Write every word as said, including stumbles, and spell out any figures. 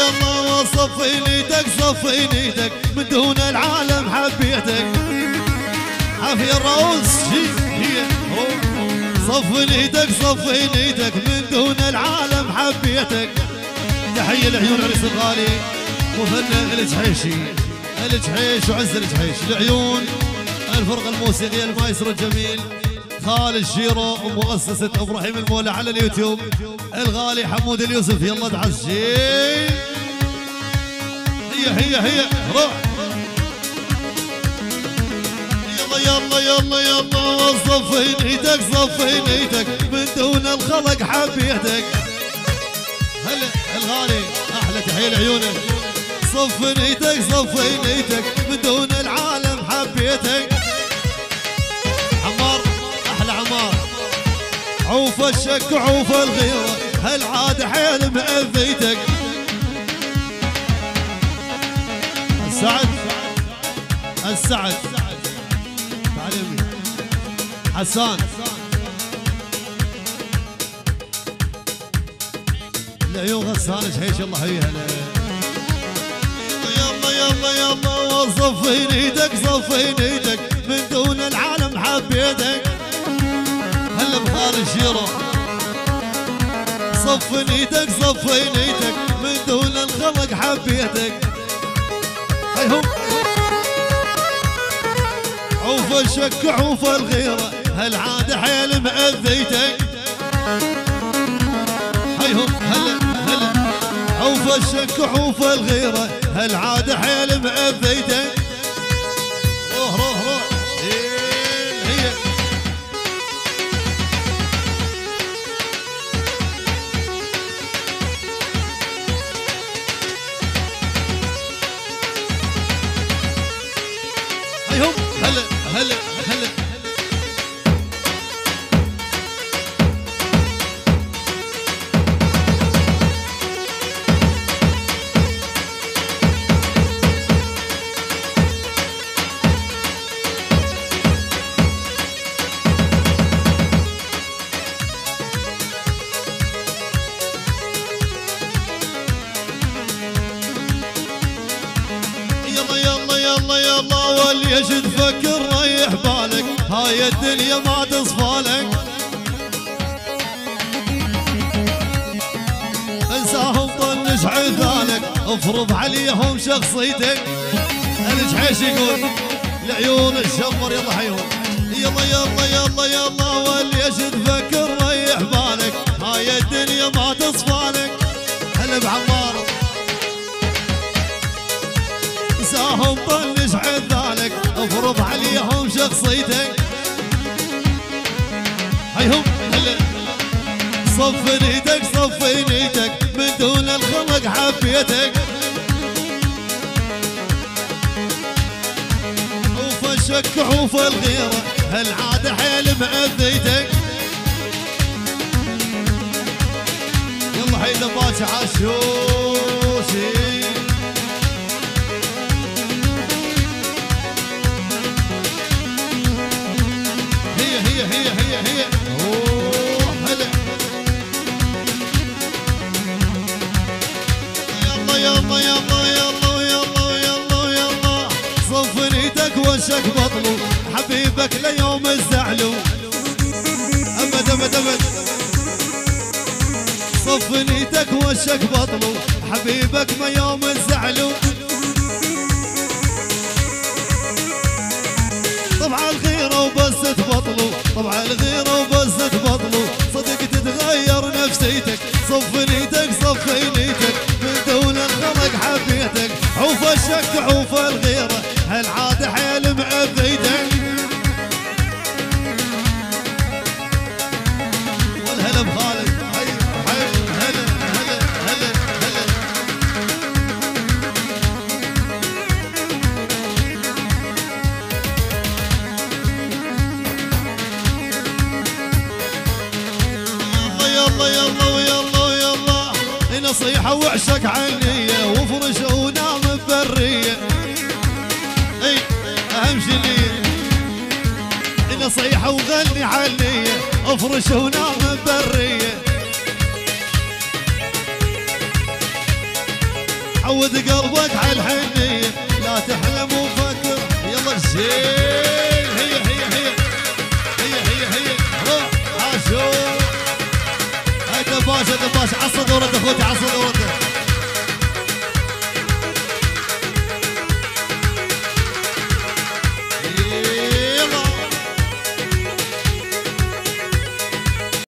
يلا وصفي نيتك صفي نيتك من دون العالم حبيتك. عافية الرؤوس هي صفي نيتك صفي نيتك من دون العالم حبيتك. تحية لعيون عريس الغالي وفنان الجحيشي الجحيش وعز الجحيش لعيون الفرقة الموسيقية المايسترو الجميل خالد شيرو ومؤسسة ابراهيم المولى على اليوتيوب الغالي حمود اليوسف. يلا تعزين هي هي هي روح يلا يلا يلا يلا وصفي نيتك صفي نيتك من دون الخلق حبيتك. هلا الغالي احلى تحيه لعيونك. صفي نيتك صفي نيتك من دون العالم حبيتك. عمار احلى عمار عوف الشك وعوف الغيره هالعاد حيل مأذيتك. السعد السعد تعال يمي حسان العيون غسان شحيش الله حيها. يلا يلا يلا وصفي نيتك صفي نيتك من دون العالم حبيتك. هلا بخالد شيرو صفي نيتك صفي نيتك من دون الخلق حبيتك. هيهم عوف الشك عوف الغيره هالعاده حيل مأذيتك. هيهم هلا هلا عوف الشك عوف الغيره هالعاده حيل مأذيتك. روح روح روح هي هيهم هلا هلا هلا واللي يجد فكر ريح بالك هاي الدنيا ما تصفالك. انساهم طنش عذالك افرض عليهم شخصيتك. الجحيش يقول لعيون الشمر يلا حيهم يلا يلا يلا يلا واللي يجد فكر ريح بالك هاي الدنيا ما تصفالك. هلا بعمار انساهم طنش عذالك افرض عليهم شخصيتك. هيهم هلا صفي نيتك صفي نيتك من دون الخلق حبيتك. عوف الشك عوف الغيره هالعاده حيل مأذيتك. يلا حيدا باجي عالشوشي هي هي هي هي اوه هلا يلا يلا يلا يلا يلا يلا يلا صفي نيتك وشك بطلو حبيبك ليوم الزعلو ابد ابد ابد. صفي نيتك وشك بطلو حبيبك ما يوم الزعلو. طبعا الغيره وبس تبطلوا طبعا الغيره وبس تبطلوا صدق تتغير نفسيتك. صفي نيتك صفي نيتك من دون الخلق حبيتك. عوف الشك عوف الغيره هالعاده حيل مأذيتك. والهلا بخالد حي حي هلا هلا هلا هلا يلا يلا ويلا ويلا نصيحة وعشق عنية وفرش ونام ببرية. اي اهم شي لي نصيحة وغني عنية افرش ونام ببرية. عود قلبك على الحنية لا تحلم وفكر يلا زين هي هي هي هي هي هي روح عاشور هاي دباش دباش عصا دورته اخوتي عصا دورته